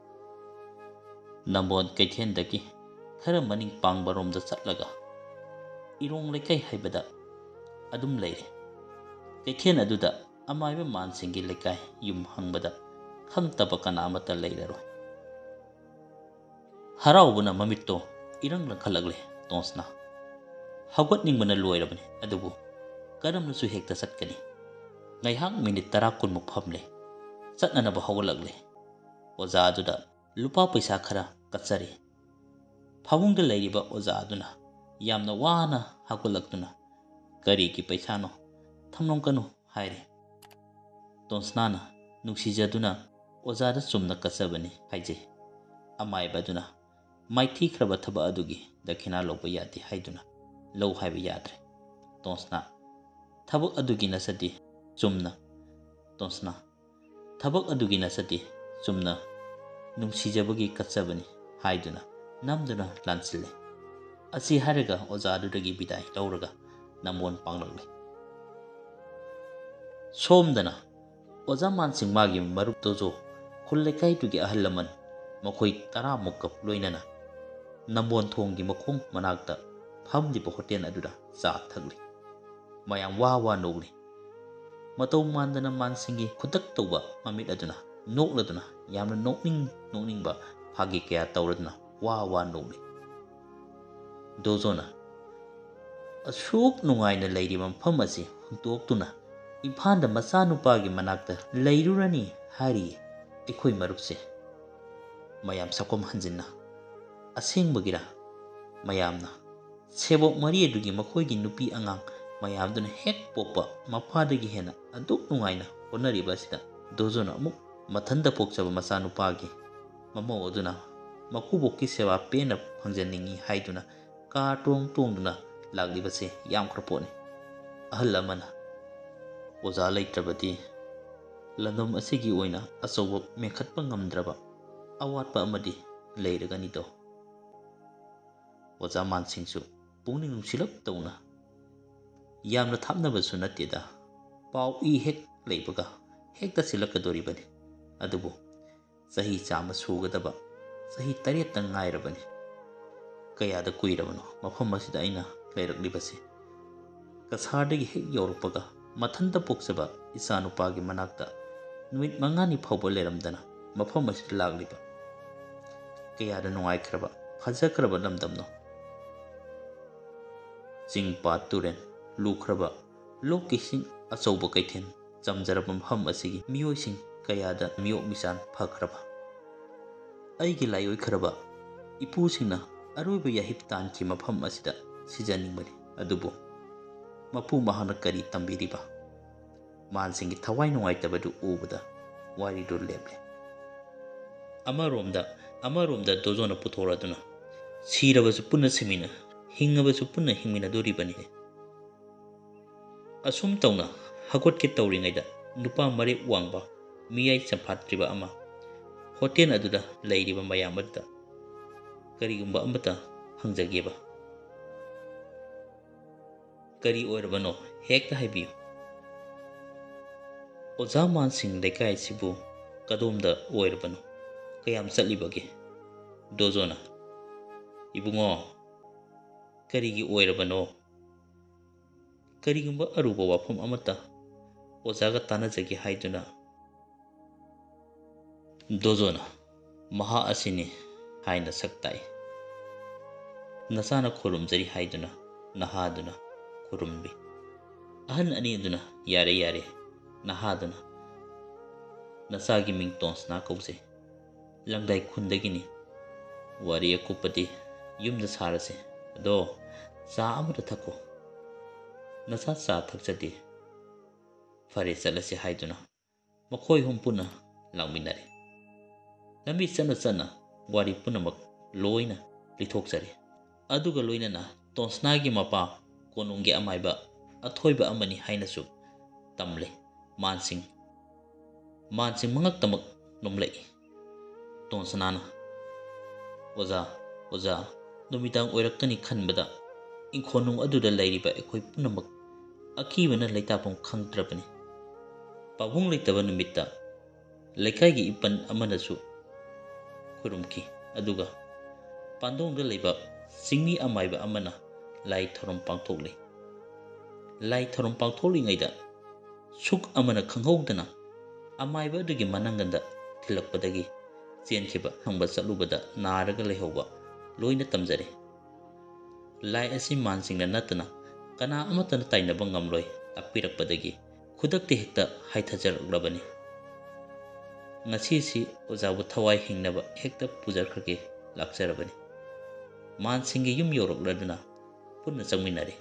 Speaker 1: ꯅꯝꯕꯣꯟ ꯀꯩꯊꯦꯜꯗꯒꯤ ꯈꯔ ꯃꯅꯤꯡ ꯄꯥꯡꯕꯔꯣꯝꯗ ꯆꯠꯂꯒ ꯏꯔꯣꯡ ꯂꯩꯀꯥꯏ ꯍꯥꯏꯕꯗ ꯑꯗꯨꯝ ꯂꯩꯔꯦ꯫ ꯀꯩꯊꯦꯜ ꯑꯗꯨꯗ ꯑꯃꯥꯏꯕ ꯃꯥꯟꯁꯤꯡꯒꯤ ꯂꯩꯀꯥꯏ ꯌꯨꯝ ꯍꯪꯕꯗ ꯈꯪꯇꯕ ꯀꯅꯥ ꯑꯃꯠꯇ ꯂꯩꯔꯔꯣꯏ꯫ ꯍꯔꯥꯎꯕꯅ ꯃꯃꯤꯠꯇꯣ ꯏꯔꯪ ꯂꯪꯈꯠꯂꯛꯂꯦ ꯇꯣꯟꯁꯅꯥ꯫ ꯍꯧꯒꯠꯅꯤꯡꯕꯅ ꯂꯣꯏꯔꯕꯅꯤ, ꯑꯗꯨꯕꯨ ꯀꯔꯝꯅꯁꯨ ꯍꯦꯛꯇ ꯆꯠꯀꯅꯤ꯫ ꯉꯥꯏꯍꯥꯛ ꯃꯤꯅꯤꯠ 10-20 ꯐꯝꯂꯦ꯫ ꯆꯠꯅꯅꯕ ꯍꯧꯒꯠꯂꯛꯂꯦ꯫ ꯑꯣꯖꯥ ꯑꯗꯨꯗ ꯂꯨꯄꯥ ꯄꯩꯁꯥ ꯈꯔ ꯀꯠꯆꯔꯦ꯫ ꯐꯃꯨꯡꯗ ꯂꯩꯔꯤꯕ ꯑꯣꯖꯥ ꯑꯗꯨꯅ ꯌꯥꯝꯅ ꯋꯥꯅ ꯍꯧꯒꯠꯂꯛꯇꯨꯅ "ꯀꯔꯤꯒꯤ ꯄꯩꯁꯥꯅꯣ? ꯊꯝꯂꯝꯒꯅꯨ" ꯍꯥꯏꯔꯦ꯫ ꯇꯣꯟꯁꯅꯥꯅ ꯅꯨꯡꯁꯤꯖꯗꯨꯅ "ꯑꯣꯖꯥꯗ ꯆꯨꯝꯅ ꯀꯠꯆꯕꯅꯤ" ꯍꯥꯏꯖꯩ꯫ ꯑꯃꯥꯏꯕ ꯑꯗꯨꯅ ꯃꯥꯏꯊꯤꯈ꯭ꯔꯕ ꯊꯕꯛ ꯑꯗꯨꯒꯤ ꯗꯈꯤꯅꯥ ꯂꯧꯕ ꯌꯥꯗꯦ ꯍꯥꯏꯗꯨꯅ ꯂꯧ ꯍꯥꯏꯕ ꯌꯥꯗ꯭ꯔꯦ꯫ ꯇꯣꯟꯁꯅꯥ ꯊꯕꯛ ꯑꯗꯨꯒꯤ ꯅꯁꯗꯤ ꯆꯨꯝꯅ ꯇꯣꯟꯁꯅꯥ ꯊꯕꯛ ꯑꯗꯨꯒꯤ ꯅꯁꯗꯤ ꯆꯨꯝꯅ ꯅꯨꯡꯁꯤꯖꯕꯒꯤ ꯀꯠꯆꯕꯅꯤ ꯍꯥꯏꯗꯨꯅ ꯅꯝꯗꯨꯅ ꯂꯥꯟꯁꯤꯜꯂꯦ꯫ ꯑꯁꯤ ꯍꯥꯏꯔꯒ ꯑꯣꯖꯥ ꯑꯗꯨꯗꯒꯤ ꯕꯤꯗꯥꯏ ꯂꯧꯔꯒ ꯅꯝꯕꯣꯟ ꯄꯥꯡꯂꯛꯂꯦ꯫ ꯁꯣꯝꯗꯅ ꯑꯣꯖꯥ ꯃꯥꯟꯁꯤꯡ ꯃꯥꯒꯤ ꯃꯔꯨꯞ ꯗꯣꯖꯣ ꯈꯨꯜ ꯂꯩꯀꯥꯏꯗꯨꯒꯤ ꯑꯍꯜ ꯂꯃꯟ ꯃꯈꯣꯏ 10ꯃꯨꯛꯀ ꯂꯣꯏꯅꯅ ꯅꯝꯕꯣꯟ ꯊꯣꯡꯒꯤ ꯃꯈꯣꯡ ꯃꯅꯥꯛꯇ ꯐꯝꯂꯤꯕ ꯍꯣꯇꯦꯜ ꯑꯗꯨꯗ ꯆꯥ ꯊꯛꯂꯤ꯫ ꯃꯌꯥꯝ ꯋꯥ ꯋꯥ ꯅꯣꯛꯂꯤ꯫ ꯃꯇꯧ ꯃꯥꯟꯗꯅ ꯃꯥꯟꯁꯤꯡꯒꯤ ꯈꯨꯇꯛ ꯇꯧꯕ ꯃꯃꯤꯠ ꯑꯗꯨꯅ ꯅꯣꯛꯂꯗꯨꯅ ꯌꯥꯝꯅ ꯅꯣꯛꯅꯤꯡꯕ ꯐꯥꯒꯤ ꯀꯌꯥ ꯇꯧꯔꯗꯨꯅ ꯋꯥ ꯋꯥ ꯅꯣꯛꯂꯤ꯫ ꯗꯣꯖꯣꯅ "ꯑꯁꯨꯛ ꯅꯨꯡꯉꯥꯏꯅ ꯂꯩꯔꯤꯕ ꯃꯐꯝ ꯑꯁꯤ ꯍꯨꯟꯇꯣꯛꯇꯨꯅ ꯏꯝꯐꯥꯜꯗ ꯃꯆꯥꯅꯨꯄꯥꯒꯤ ꯃꯅꯥꯛꯇ ꯂꯩꯔꯨꯔꯅꯤ ꯍꯥꯏꯔꯤꯌꯦ ꯑꯩꯈꯣꯏ ꯃꯔꯨꯞꯁꯦ"꯫ ꯃꯌꯥꯝ ꯁꯛꯐꯝ ꯍꯟꯖꯤꯟꯅ "ꯑꯁꯦꯡꯕꯒꯤꯔꯥ"? ꯃꯌꯥꯝꯅ "ꯁꯦꯕꯣꯛ ꯃꯔꯤ ꯑꯗꯨꯒꯤ ꯃꯈꯣꯏꯒꯤ ꯅꯨꯄꯤ ꯑꯉꯥꯡ ꯃꯌꯥꯝꯗꯨꯅ ꯍꯦꯛ ꯄꯣꯛꯄ ꯃꯄꯥꯗꯒꯤ ꯍꯦꯟꯅ ꯑꯗꯨꯛ ꯅꯨꯡꯉꯥꯏꯅ ꯍꯣꯠꯅꯔꯤꯕ ꯑꯁꯤꯗ ꯗꯣꯖꯣꯅ ꯑꯃꯨꯛ ꯃꯊꯟꯇ ꯄꯣꯛꯆꯕ ꯃꯆꯥꯅꯨꯄꯥꯒꯤ ꯃꯃꯧ ꯑꯗꯨꯅ ꯃꯀꯨꯕꯣꯛꯀꯤ ꯁꯦꯕꯥ ꯄꯦꯟꯅ ꯐꯪꯖꯅꯤꯡꯉꯤ ꯍꯥꯏꯗꯨꯅ ꯀꯥꯔ ꯇꯣꯡꯗꯨꯅ ꯂꯥꯛꯂꯤꯕꯁꯦ ꯌꯥꯝꯈ꯭ꯔ ꯄꯣꯠꯅꯤ"꯫ ꯑꯍꯜ ꯑꯃꯅ "ꯑꯣꯖꯥ ꯂꯩꯇ꯭ꯔꯕꯗꯤ ꯂꯝꯗꯝ ꯑꯁꯤꯒꯤ ꯑꯣꯏꯅ ꯑꯆꯧꯕ ꯃꯦꯟꯈꯠꯄ ꯉꯝꯗ꯭ꯔꯕ ꯑꯋꯥꯠꯄ ꯑꯃꯗꯤ ꯂꯩꯔꯒꯅꯤꯗꯣ"꯫ ꯑꯣꯖꯥ ꯃꯥꯟꯁꯤꯡꯁꯨ ꯄꯨꯛꯅꯤꯡ ꯅꯨꯡꯁꯤꯂꯞ ꯇꯧꯅ "ꯌꯥꯝꯅ ꯊꯥꯞꯅꯕꯁꯨ ꯅꯠꯇꯦꯗ, ꯄꯥꯎ ꯏ ꯍꯦꯛ ꯂꯩꯕꯒ ꯍꯦꯛꯇ ꯆꯦꯜꯂꯛꯀꯗꯣꯔꯤꯕꯅꯤ꯫ ꯑꯗꯨꯕꯨ ꯆꯍꯤ 100 ꯁꯨꯒꯗꯕ ꯆꯍꯤ 9ꯇ ꯉꯥꯏꯔꯕꯅꯤ꯫ ꯀꯌꯥꯗ ꯀꯨꯏꯔꯕꯅꯣ ꯃꯐꯝ ꯑꯁꯤꯗ ꯑꯩꯅ ꯂꯩꯔꯛꯂꯤꯕꯁꯤ꯫ ꯀꯁꯥꯔꯗꯒꯤ ꯍꯦꯛ ꯌꯧꯔꯛꯄꯒ ꯃꯊꯟꯇ ꯄꯣꯛꯆꯕ ꯏꯆꯥꯅꯨꯄꯥꯒꯤ ꯃꯅꯥꯛꯇ ꯅꯨꯃꯤꯠ 5ꯅꯤ ꯐꯥꯎꯕ ꯂꯩꯔꯝꯗꯅ ꯃꯐꯝ ꯑꯁꯤꯗ ꯂꯥꯛꯂꯤꯕ꯫ ꯀꯌꯥꯗ ꯅꯨꯡꯉꯥꯏꯈ꯭ꯔꯕ ꯐꯖꯈ꯭ꯔꯕ ꯂꯝꯗꯝꯅꯣ! ꯆꯤꯡ ꯄꯥꯠ ꯇꯨꯔꯦꯜ ꯂꯨꯈ꯭ꯔꯕ ꯂꯣꯛꯀꯤ ꯏꯁꯤꯡ ꯑꯆꯧꯕ ꯀꯩꯊꯦꯜ ꯆꯝꯖꯔꯕ ꯃꯐꯝ ꯑꯁꯤꯒꯤ ꯃꯤꯑꯣꯏꯁꯤꯡ ꯀꯌꯥꯗ ꯃꯤꯑꯣꯛ ꯃꯤꯆꯥꯟ ꯐꯈ꯭ꯔꯕ! ꯑꯩꯒꯤ ꯂꯥꯏꯑꯣꯏꯈ꯭ꯔꯕ ꯏꯄꯨꯁꯤꯡꯅ ꯑꯔꯣꯏꯕ ꯌꯥꯍꯤꯞ ꯇꯥꯟꯈꯤ ꯃꯐꯝ ꯑꯁꯤꯗ ꯁꯤꯖꯅꯤꯡꯕꯅꯤ꯫ ꯑꯗꯨꯕꯨ ꯃꯄꯨ ꯃꯍꯥꯛꯅ ꯀꯔꯤ ꯇꯝꯕꯤꯔꯤꯕ? ꯃꯥꯟꯁꯤꯡꯒꯤ ꯊꯋꯥꯏ ꯅꯨꯡꯉꯥꯏꯇꯕꯗꯨ ꯎꯕꯗ ꯋꯥꯔꯤꯗꯨ ꯂꯦꯞꯂꯦ꯫ ꯑꯃꯔꯣꯝꯗ ꯗꯣꯖꯣꯅ ꯄꯨꯊꯣꯔꯗꯨꯅ "ꯁꯤꯔꯕꯁꯨ ꯄꯨꯟꯅ ꯁꯤꯃꯤꯟꯅ, ꯍꯤꯡꯉꯕꯁꯨ ꯄꯨꯟꯅ ꯍꯤꯡꯃꯤꯟꯅꯗꯣꯔꯤꯕꯅꯤ"꯫ ꯑꯁꯨꯝ ꯇꯧꯅ ꯍꯧꯒꯠꯀꯦ ꯇꯧꯔꯤꯉꯩꯗ ꯅꯨꯄꯥ ꯃꯔꯦꯛ ꯋꯥꯡꯕ ꯃꯤꯌꯥꯏ ꯆꯝꯐꯥꯠꯇ꯭ꯔꯤꯕ ꯑꯃ ꯍꯣꯇꯦꯜ ꯑꯗꯨꯗ ꯂꯩꯔꯤꯕ ꯃꯌꯥꯝ ꯑꯗꯨꯗ "ꯀꯔꯤꯒꯨꯝꯕ ꯑꯃꯇ ꯍꯪꯖꯒꯦꯕ"꯫ "ꯀꯔꯤ ꯑꯣꯏꯔꯕꯅꯣ? ꯍꯦꯛꯇ ꯍꯥꯏꯕꯤꯌꯨ"꯫ "ꯑꯣꯖꯥ ꯃꯥꯟꯁꯤꯡ ꯂꯩꯀꯥꯏꯁꯤꯕꯨ ꯀꯗꯣꯝꯗ ꯑꯣꯏꯔꯕꯅꯣ? ꯀꯌꯥꯝ ꯆꯠꯂꯤꯕꯒꯦ"꯫ ꯗꯣꯖꯣꯅ "ꯏꯕꯨꯡꯉꯣ, ꯀꯔꯤꯒꯤ ꯑꯣꯏꯔꯕꯅꯣ? ꯀꯔꯤꯒꯨꯝꯕ ꯑꯔꯨꯕ ꯋꯥꯐꯝ ꯑꯃꯠꯇ ꯑꯣꯖꯥꯒ ꯇꯥꯟꯅꯖꯒꯦ ꯍꯥꯏꯗꯨꯅ"꯫ ꯗꯣꯖꯣꯅ "ꯃꯍꯥꯛ ꯑꯁꯤꯅꯤ" ꯍꯥꯏꯅ ꯁꯛ ꯇꯥꯛꯏ꯫ "ꯅꯆꯥꯅ ꯈꯨꯔꯨꯝꯖꯔꯤ" ꯍꯥꯏꯗꯨꯅ ꯅꯍꯥꯗꯨꯅ ꯈꯨꯔꯨꯝꯂꯤ꯫ ꯑꯍꯟ ꯑꯅꯤ ꯑꯗꯨꯅ "ꯌꯥꯔꯦ ꯌꯥꯔꯦ", ꯅꯍꯥꯗꯨꯅ "ꯅꯆꯥꯒꯤ ꯃꯤꯡ ꯇꯣꯟꯁꯅꯥ ꯀꯧꯖꯩ, ꯂꯪꯗꯥꯏ ꯈꯨꯟꯗꯒꯤꯅꯤ꯫ ꯋꯥꯔꯤ ꯑꯀꯨꯞꯄꯗꯤ ꯌꯨꯝꯗ ꯁꯥꯔꯁꯦ, ꯑꯗꯣ ꯆꯥ ꯑꯃꯇ ꯊꯛꯈꯣ"꯫ "ꯅꯆꯥ ꯆꯥ ꯊꯛꯆꯗꯦ"꯫ "ꯐꯔꯦ ꯆꯠꯂꯁꯤ" ꯍꯥꯏꯗꯨꯅ ꯃꯈꯣꯏ ꯑꯍꯨꯝ ꯄꯨꯟꯅ ꯂꯥꯡꯃꯤꯟꯅꯔꯦ꯫ ꯂꯝꯕꯤ ꯆꯠꯅ ꯆꯠꯅ ꯋꯥꯔꯤ ꯄꯨꯝꯅꯃꯛ ꯂꯣꯏꯅ ꯂꯤꯊꯣꯛꯆꯔꯦ꯫ ꯑꯗꯨꯒ ꯂꯣꯏꯅꯅ ꯇꯣꯟꯁꯅꯥꯒꯤ ꯃꯄꯥ ꯀꯣꯅꯨꯡꯒꯤ ꯑꯃꯥꯏꯕ ꯑꯊꯣꯏꯕ ꯑꯃꯅꯤ ꯍꯥꯏꯅꯁꯨ ꯇꯝꯂꯦ ꯃꯥꯟꯁꯤꯡ꯫ ꯃꯥꯟꯁꯤꯡ ꯃꯉꯛꯇꯃꯛ ꯅꯣꯝꯂꯛꯏ꯫ ꯇꯣꯟꯁꯅꯥꯅ "ꯑꯣꯖꯥ, ꯑꯣꯖꯥ, ꯅꯨꯃꯤꯗꯥꯡ ꯑꯣꯏꯔꯛꯀꯅꯤ ꯈꯟꯕꯗ ꯏꯪꯈꯣꯜꯅꯨꯡ ꯑꯗꯨꯗ ꯂꯩꯔꯤꯕ ꯑꯩꯈꯣꯏ ꯄꯨꯝꯅꯃꯛ ꯑꯀꯤꯕꯅ ꯂꯩꯇꯥꯐꯝ ꯈꯪꯗ꯭ꯔꯕꯅꯤ꯫ ꯄꯥꯕꯨꯡ ꯂꯩꯇꯕ ꯅꯨꯃꯤꯠꯇ ꯂꯩꯀꯥꯏꯒꯤ ꯏꯄꯟ ꯑꯃꯅꯁꯨ ꯈꯨꯔꯨꯝꯈꯤ, ꯑꯗꯨꯒ ꯄꯥꯟꯗꯣꯡꯗ ꯂꯩꯕ ꯆꯤꯡꯃꯤ ꯑꯃꯥꯏꯕ ꯑꯃꯅ ꯂꯥꯏ ꯊꯧꯔꯝ ꯄꯥꯡꯊꯣꯛꯂꯦ꯫ ꯂꯥꯏ ꯊꯧꯔꯝ ꯄꯥꯡꯊꯣꯛꯂꯤꯉꯩꯗ ꯁꯨꯛ ꯑꯃꯅ ꯈꯪꯍꯧꯗꯅ ꯑꯃꯥꯏꯕ ꯑꯗꯨꯒꯤ ꯃꯅꯪꯒꯟꯗ ꯊꯤꯜꯂꯛꯄꯗꯒꯤ ꯆꯦꯟꯈꯤꯕ ꯍꯪꯕ ꯆꯠꯂꯨꯕꯗ ꯅꯥꯔꯒ ꯂꯩꯍꯧꯕ ꯂꯣꯏꯅ ꯇꯝꯖꯔꯦ꯫ ꯂꯥꯏ ꯑꯁꯤ ꯃꯥꯟꯁꯤꯡꯅ ꯅꯠꯇꯅ ꯀꯅꯥ ꯑꯃꯠꯇꯅ ꯇꯥꯏꯅꯕ ꯉꯝꯂꯣꯏ ꯇꯥꯛꯄꯤꯔꯛꯄꯗꯒꯤ ꯈꯨꯗꯛꯇ ꯍꯦꯛꯇ ꯍꯥꯏꯊꯖꯔꯛꯂꯕꯅꯤ꯫ ꯉꯁꯤꯁꯤ ꯑꯣꯖꯥꯕꯨ ꯊꯋꯥꯏ ꯍꯤꯡꯅꯕ ꯍꯦꯛꯇ ꯄꯨꯖꯈ꯭ꯔꯒꯦ ꯂꯥꯛꯆꯔꯕꯅꯤ꯫ ꯃꯥꯟꯁꯤꯡꯒꯤ ꯌꯨꯝ ꯌꯧꯔꯛꯂꯗꯨꯅ ꯄꯨꯟꯅ ꯆꯪꯃꯤꯟꯅꯔꯦ꯫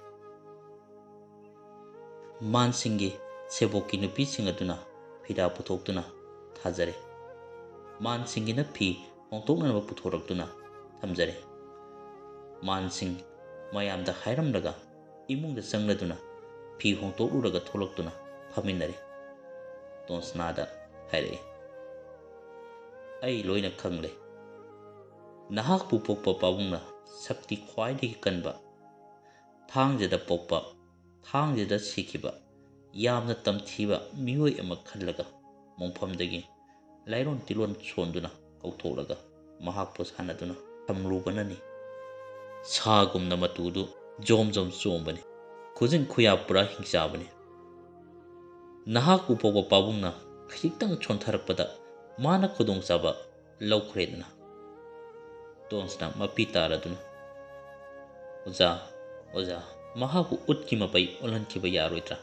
Speaker 1: ꯃꯥꯟꯁꯤꯡꯒꯤ ꯁꯦꯕꯣꯛꯀꯤ ꯅꯨꯄꯤꯁꯤꯡ ꯑꯗꯨꯅ ꯐꯤꯗꯥ ꯄꯨꯊꯣꯛꯇꯨꯅ ꯊꯥꯖꯔꯦ꯫ ꯃꯥꯟꯁꯤꯡꯒꯤꯅ ꯐꯤ ꯍꯣꯡꯗꯣꯛꯅꯅꯕ ꯄꯨꯊꯣꯔꯛꯇꯨꯅ ꯊꯝꯖꯔꯦ꯫ ꯃꯥꯟꯁꯤꯡ ꯃꯌꯥꯝꯗ ꯍꯥꯏꯔꯝꯂꯒ ꯏꯃꯨꯡꯗ ꯆꯪꯂꯗꯨꯅ ꯐꯤ ꯍꯣꯡꯗꯣꯛꯂꯨꯔꯒ ꯊꯣꯛꯂꯛꯇꯨꯅ ꯐꯝꯃꯤꯟꯅꯔꯦ꯫ ꯇꯣꯟꯁꯅꯥꯗ ꯍꯥꯏꯔꯛꯏ, "ꯑꯩ ꯂꯣꯏꯅ ꯈꯪꯂꯦ꯫ ꯅꯍꯥꯛꯄꯨ ꯄꯣꯛꯄ ꯄꯥꯕꯨꯡꯅ ꯁꯛꯇꯤ ꯈ꯭ꯋꯥꯏꯗꯒꯤ ꯀꯟꯕ, ꯊꯥꯡꯖꯗ ꯄꯣꯛꯄ, ꯊꯥꯡꯖꯗ ꯁꯤꯈꯤꯕ ꯌꯥꯝꯅ ꯇꯝꯊꯤꯕ ꯃꯤꯑꯣꯏ ꯑꯃ ꯈꯜꯂꯒ ꯃꯣꯡꯐꯝꯗꯒꯤ ꯂꯥꯏꯔꯣꯟ ꯇꯤꯜꯂꯣꯟ ꯁꯣꯟꯗꯨꯅ ꯀꯧꯊꯣꯛꯂꯒ ꯃꯍꯥꯛꯄꯨ ꯁꯥꯟꯅꯗꯨꯅ ꯊꯝꯂꯨꯕꯅꯅꯤ꯫ ꯁꯥꯒꯨꯝꯅ ꯃꯇꯨꯗꯨ ꯖꯣꯝ ꯖꯣꯝ ꯆꯣꯡꯕꯅꯤ, ꯈꯨꯖꯤꯟ ꯈꯨꯌꯥ ꯄꯨꯔꯥ ꯍꯤꯡꯆꯥꯕꯅꯤ꯫ ꯅꯍꯥꯛꯄꯨ ꯄꯣꯛꯄ ꯄꯥꯕꯨꯡꯅ ꯈꯖꯤꯛꯇꯪ ꯁꯣꯟꯊꯔꯛꯄꯗ ꯃꯥꯅ ꯈꯨꯗꯣꯡꯆꯥꯕ ꯂꯧꯈ꯭ꯔꯦꯗꯅ." ꯇꯣꯟꯁꯅ ꯃꯄꯤ ꯇꯥꯔꯗꯨꯅ, "ꯑꯣꯖꯥ, ꯑꯣꯖꯥ, ꯃꯍꯥꯛꯄꯨ ꯎꯠꯀꯤ ꯃꯄꯩ ꯑꯣꯜꯍꯟꯈꯤꯕ ꯌꯥꯔꯣꯏꯗ꯭ꯔꯥ?"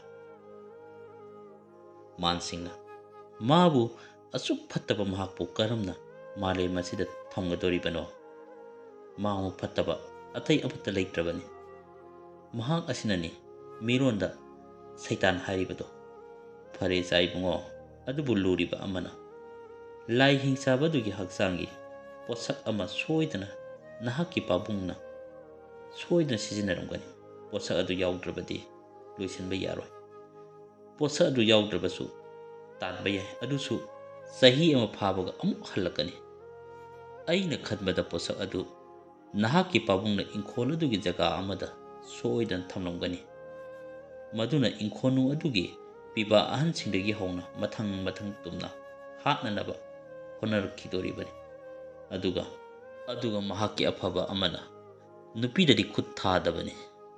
Speaker 1: ꯃꯥꯟꯁꯤꯡꯅ, "ꯃꯥꯕꯨ ꯑꯁꯨꯛ ꯐꯠꯇꯕ ꯃꯍꯥꯛꯄꯨ ꯀꯔꯝꯅ ꯃꯥꯂꯦꯝ ꯑꯁꯤꯗ ꯊꯝꯒꯗꯧꯔꯤꯕꯅꯣ? ꯃꯥꯃꯨꯛ ꯐꯠꯇꯕ ꯑꯇꯩ ꯑꯃꯠꯇ ꯂꯩꯇ꯭ꯔꯕꯅꯤ꯫ ꯃꯍꯥꯛ ꯑꯁꯤꯅꯅꯤ ꯃꯤꯔꯣꯟꯗ ꯁꯩꯇꯥꯟ ꯍꯥꯏꯔꯤꯕꯗꯣ꯫ ꯐꯔꯦꯆꯥ ꯏꯕꯨꯡꯉꯣ, ꯑꯗꯨꯕꯨ ꯂꯨꯔꯤꯕ ꯑꯃꯅ ꯂꯥꯏ ꯍꯤꯡꯆꯥꯕꯗꯨꯒꯤ ꯍꯛꯆꯥꯡꯒꯤ ꯄꯣꯠꯁꯛ ꯑꯃ ꯁꯣꯏꯗꯅ ꯅꯍꯥꯛꯀꯤ ꯄꯥꯕꯨꯡꯅ ꯁꯣꯏꯗꯅ ꯁꯤꯖꯤꯟꯅꯔꯝꯒꯅꯤ꯫ ꯄꯣꯠꯁꯛ ꯑꯗꯨ ꯌꯥꯎꯗ꯭ꯔꯕꯗꯤ ꯂꯣꯏꯁꯤꯟꯕ ꯌꯥꯔꯣꯏ꯫ ꯄꯣꯠꯁꯛ ꯑꯗꯨ ꯌꯥꯎꯗ꯭ꯔꯕꯁꯨ ꯇꯥꯟꯕ ꯌꯥꯏ, ꯑꯗꯨꯁꯨ ꯆꯍꯤ ꯑꯃ ꯐꯥꯕꯒ ꯑꯃꯨꯛ ꯍꯜꯂꯛꯀꯅꯤ꯫ ꯑꯩꯅ ꯈꯟꯕꯗ ꯄꯣꯠꯁꯛ ꯑꯗꯨ ꯅꯍꯥꯛꯀꯤ ꯄꯥꯕꯨꯡꯅ ꯏꯪꯈꯣꯜ ꯑꯗꯨꯒꯤ ꯖꯒꯥ ꯑꯃꯗ ꯁꯣꯏꯗꯅ ꯊꯝꯂꯝꯒꯅꯤ꯫ ꯃꯗꯨꯅ ꯏꯪꯈꯣꯜꯅꯨꯡ ꯑꯗꯨꯒꯤ ꯄꯤꯕꯥ ꯑꯍꯟꯁꯤꯡꯗꯒꯤ ꯍꯧꯅ ꯃꯊꯪ ꯃꯊꯪ ꯇꯨꯝꯅ ꯍꯥꯠꯅꯅꯕ ꯍꯣꯠꯅꯔꯛꯈꯤꯗꯣꯔꯤꯕꯅꯤ꯫ ꯑꯗꯨꯒ ꯃꯍꯥꯛꯀꯤ ꯑꯐꯕ ꯑꯃꯅ ꯅꯨꯄꯤꯗꯗꯤ ꯈꯨꯠ ꯊꯥꯗꯕꯅꯤ."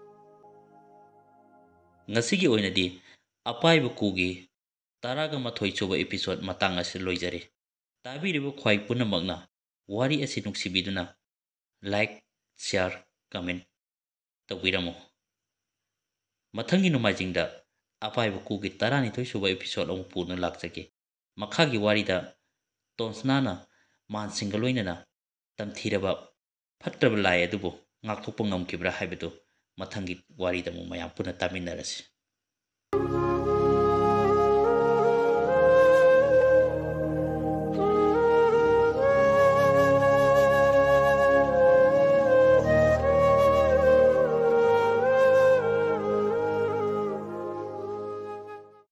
Speaker 1: ꯉꯁꯤꯒꯤ ꯑꯣꯏꯅꯗꯤ ꯑꯄꯥꯏꯕ ꯀꯨꯒꯤ 11 ꯁꯨꯕ ꯏꯄꯤꯁꯣꯗ ꯃꯇꯥꯡ ꯑꯁꯤ ꯂꯣꯏꯖꯔꯦ꯫ ꯇꯥꯕꯤꯔꯤꯕ ꯈ꯭ꯋꯥꯏ ꯄꯨꯝꯅꯃꯛꯅ ꯋꯥꯔꯤ ꯑꯁꯤ ꯅꯨꯡꯁꯤꯕꯤꯗꯨꯅ ꯂꯥꯏꯛ, ꯁꯤꯌꯥꯔ, ꯀꯃꯦꯟ ꯇꯧꯕꯤꯔꯝꯃꯨ꯫ ꯃꯊꯪꯒꯤ ꯅꯣꯡꯃꯥꯏꯖꯤꯡꯗ ꯑꯄꯥꯏꯕ ꯀꯨꯒꯤ 12 ꯁꯨꯕ ꯏꯄꯤꯁꯣꯗ ꯑꯃꯨꯛ ꯄꯨꯗꯨꯅ ꯂꯥꯛꯆꯒꯦ꯫ ꯃꯈꯥꯒꯤ ꯋꯥꯔꯤꯗ ꯇꯣꯟꯁꯅꯥꯅ ꯃꯥꯟꯁꯤꯡꯒ ꯂꯣꯏꯅꯅ ꯇꯝꯊꯤꯔꯕ ꯐꯠꯇ꯭ꯔꯕ ꯂꯥꯏ ꯑꯗꯨꯕꯨ ꯉꯥꯛꯊꯣꯛꯄ ꯉꯝꯈꯤꯕ꯭ꯔꯥ ꯍꯥꯏꯕꯗꯨ ꯃꯊꯪꯒꯤ ꯋꯥꯔꯤꯗ ꯑꯃꯨꯛ ꯃꯌꯥꯝ ꯄꯨꯟꯅ ꯇꯥꯃꯤꯟꯅꯔꯁꯤ꯫